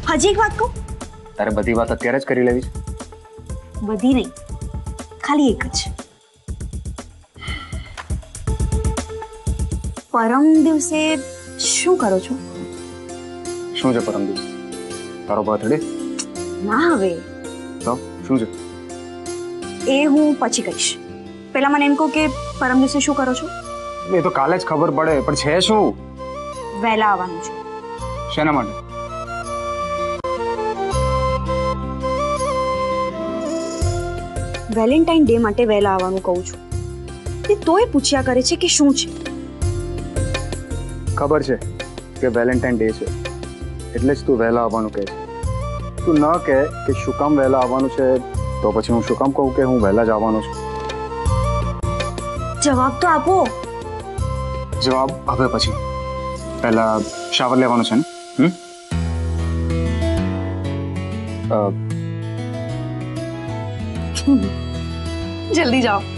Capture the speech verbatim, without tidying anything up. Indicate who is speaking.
Speaker 1: હજી એક વાત કહું?
Speaker 2: તારે બધી વાત અત્યારે જ કરી લેવી છે?
Speaker 1: બધી નહીં, ખાલી એક જ. પરમ દિવસે શું કરો છો?
Speaker 2: શું છે પરમ દિવસ? તારો બર્થડે?
Speaker 1: ના હવે.
Speaker 2: તો શું છે?
Speaker 1: એ હું પછી કહીશ. પહેલા મને એમ કહો કે પરમ દિવસે શું કરો છો?
Speaker 2: એ તો કાલે જ ખબર પડે, પણ છે શું?
Speaker 1: વહેલા આવવાનું છે.
Speaker 2: શેના માટે?
Speaker 1: વેલેન્ટાઇન ડે માટે વહેલા આવવાનું કહું છું. તે તોય પૂછ્યા કરે છે કે શું છે.
Speaker 2: ખબર છે કે વેલેન્ટાઇન ડે છે એટલે જ તું વહેલા આવવાનું કહે છે. તું ન કહે કે શું કામ વહેલા આવવાનું છે તો પછી હું શું કામ કહું કે હું વહેલા જ આવવાનો છું?
Speaker 1: જવાબ તો આપો.
Speaker 2: જવાબ હવે પછી. પહેલા શાવર લેવાનું છે ને? હમ
Speaker 1: જલ્દી જાઓ.